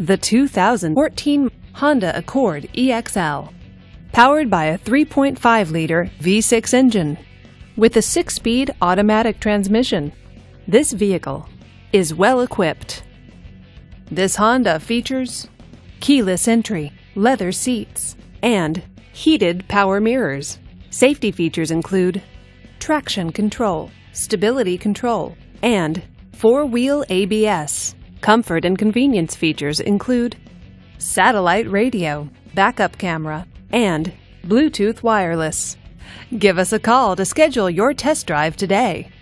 The 2014 Honda Accord EXL. Powered by a 3.5-liter V6 engine with a 6-speed automatic transmission, this vehicle is well equipped. This Honda features keyless entry, leather seats, and heated power mirrors. Safety features include traction control, stability control, and 4-wheel ABS. Comfort and convenience features include satellite radio, backup camera, and Bluetooth wireless. Give us a call to schedule your test drive today.